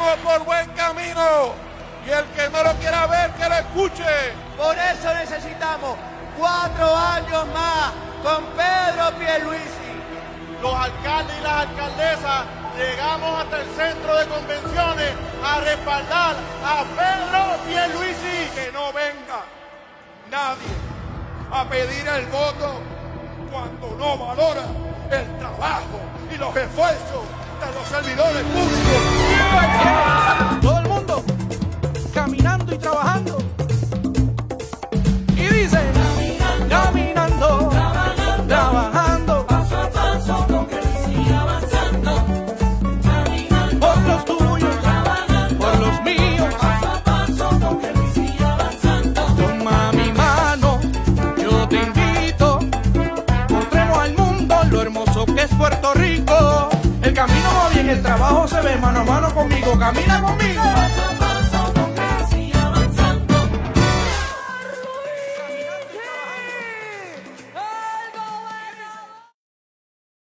Vamos por buen camino. Y el que no lo quiera ver, que lo escuche. Por eso necesitamos 4 años más con Pedro Pierluisi. Los alcaldes y las alcaldesas llegamos hasta el centro de convenciones a respaldar a Pedro Pierluisi. Que no venga nadie a pedir el voto cuando no valora el trabajo y los esfuerzos de los servidores públicos. Todo el mundo caminando y trabajando. Y dice, caminando, trabajando, paso a paso con que sigue avanzando. Caminando, por los tuyos, por los míos, paso a paso con que sigue avanzando. toma mi mano, yo te invito, mostremos al mundo lo hermoso que es Puerto Rico. El camino va bien, el trabajo se ve, mano a mano conmigo, camina conmigo.